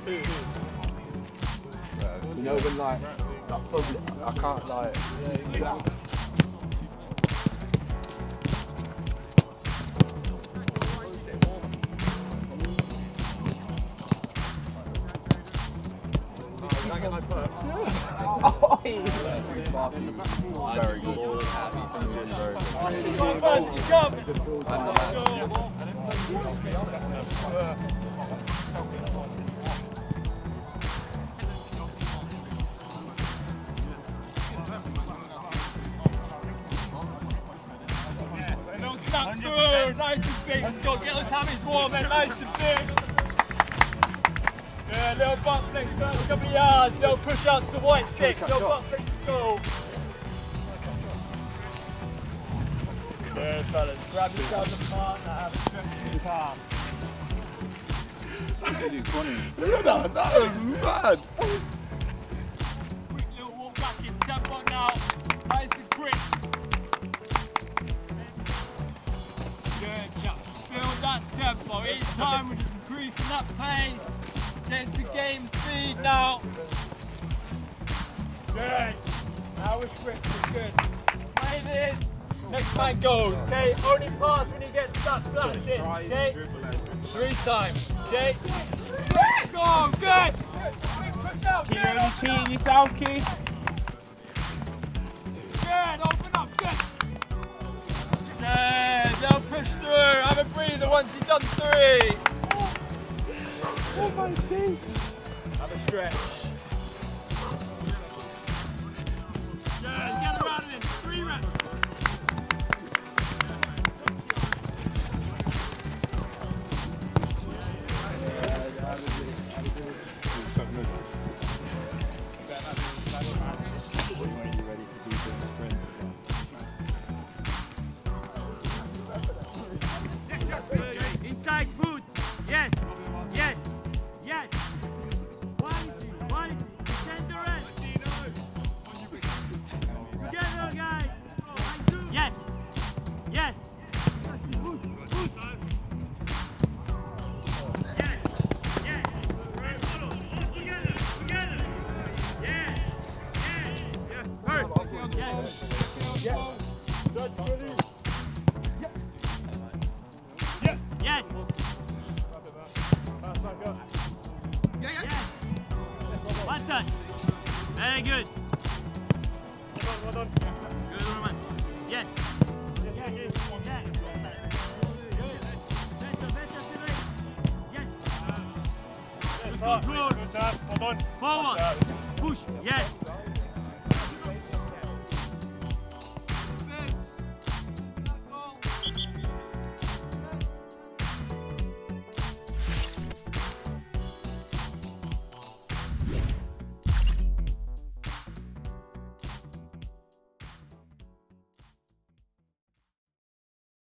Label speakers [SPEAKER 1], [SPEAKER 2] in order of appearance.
[SPEAKER 1] You know when like public, I can't like. Very good.
[SPEAKER 2] Don't snap through, nice and big. Let's go, get those hammies warm then, nice and big. Yeah, little butt flick, a couple of yards, little push out to the white stick, little butt flick to go. Good fellas, grab yourselves a partner, have a stretch in your palm.
[SPEAKER 1] Look at that, that was mad.
[SPEAKER 2] Quick little walk back in tempo now, nice and quick. Good, just build that tempo, each time we're just increasing that pace. Get into game speed now. Good. Now we're swift, good. Play this. Next man goes, okay? Only pass when you get stuck flat this, okay? 3 times, okay? Go, good! Push out,
[SPEAKER 3] Keep really cheating yourself, Keith.
[SPEAKER 2] Good, open up, good! Good, don't push through. Have a breather once you've done 3.
[SPEAKER 3] Oh my days.
[SPEAKER 2] Have a stretch. Good, get around it. 3 reps.
[SPEAKER 4] Inside foot. Yes. Yes. Yes. Quality. Quality. Center end. Together, guys. Yes. Yes. Push. Push. Yes. Yes. Right, follow. Together. Together. Yes. Yes. Yes. First. Yes.
[SPEAKER 2] Yes.
[SPEAKER 4] Yes. Yes. One touch. Very good.
[SPEAKER 2] Well done.
[SPEAKER 4] Good, Roman. Yes. Yes. Better, Sabri. Yes.
[SPEAKER 2] Good control. Good job. Well done.
[SPEAKER 4] Forward. Push. Yes.